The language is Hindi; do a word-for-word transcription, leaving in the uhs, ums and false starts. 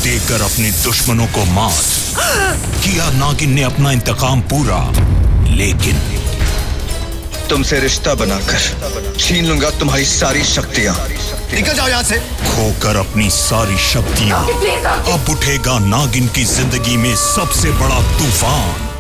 देकर अपने दुश्मनों को मात किया नागिन ने अपना इंतकाम पूरा, लेकिन तुमसे रिश्ता बनाकर छीन लूंगा तुम्हारी सारी शक्तियां। निकल जाओ यहाँ से। खोकर अपनी सारी शक्तियां अब उठेगा नागिन की जिंदगी में सबसे बड़ा तूफान।